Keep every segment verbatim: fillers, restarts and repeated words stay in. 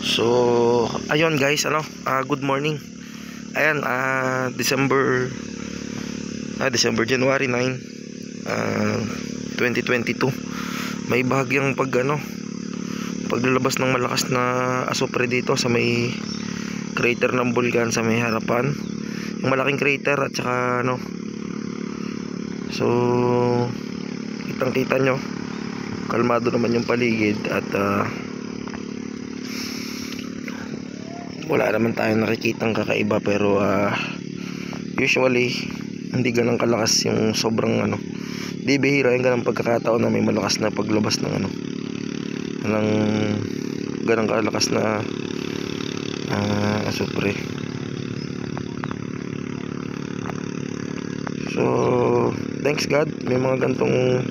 So, ayun guys, ano, uh, good morning. Ayan, uh, December ah, December, January ninth, uh, twenty twenty-two. May bahagyang pag ano, paglalabas ng malakas na asupre dito sa may crater ng bulkan sa may harapan. Yung malaking crater at saka ano. So, kitang-kita nyo, kalmado naman yung paligid at uh, wala naman tayong nakikitang kakaiba, pero uh, usually hindi ganang kalakas yung sobrang ano, di bihira yung ganang pagkakataon na may malakas na paglabas ng ano, ng ganang kalakas na uh, asupre. So thanks God, may mga gantong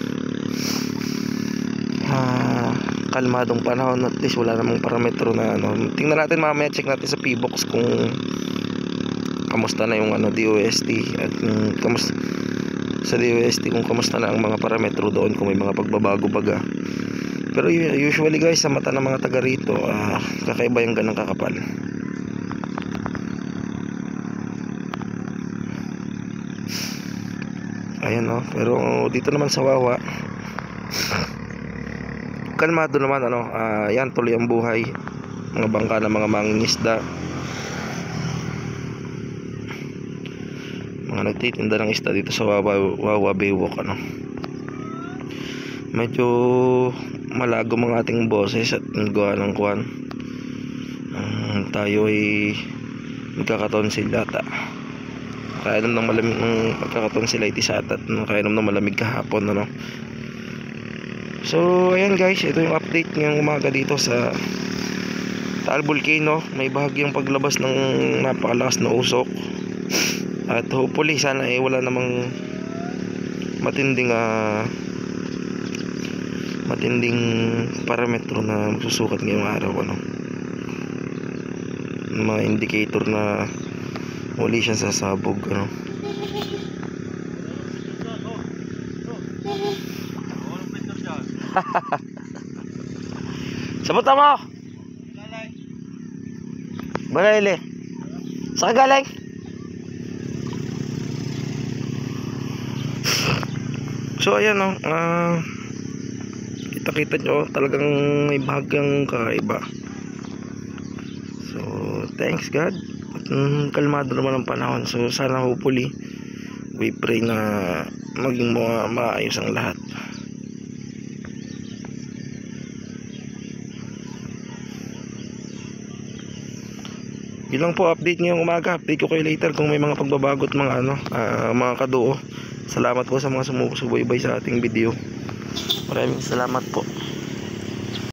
uh, kalmadong panahon, at least wala namang parametro na ano. Tingnan natin mamaya, check natin sa P-Box kung kamusta na yung ano D O S T, at um, kamusta sa D O S T kung kamusta na ang mga parametro doon, kung may mga pagbabago baga. Pero usually guys, sa mata ng mga taga rito, uh, kakaiba yung ganang kakapal. Ayan, oh. Pero dito naman sa Wawa, kalmado naman, ano, uh, yan, tuloy ang buhay, mga bangka ng mga mangingisda, mga nagtitinda ng isda dito sa Wawa, Wawa Baywalk, ano. Medyo malago mga ating boses at gawa ng kuwan, uh, tayo ay magkakatonsil data, kainom ng malamig ng magkakatonsillitis at at kainom ng malamig kahapon, ano. So ayan guys, ito yung update ngayong umaga dito sa Taal Volcano. May bahagyang paglabas ng napakalakas na usok, at hopefully sana eh wala namang matinding uh, matinding parametro na magsusukat ngayong araw, ano, mga indicator na muli siya sasabog, ano. Sabutan mo Balay sa galing. So ayan, no, uh, kita-kita nyo talagang may bahagyang kakaiba. So thanks God, at um, kalmado naman ang panahon. So sana hopefully we pray na maging mga maayos ang lahat. Yun lang po, update ngayong umaga. Update ko kayo later kung may mga pagbabago at mga ano, uh, mga kaduo. Salamat po sa mga sumusubaybay sa ating video. Maraming salamat po.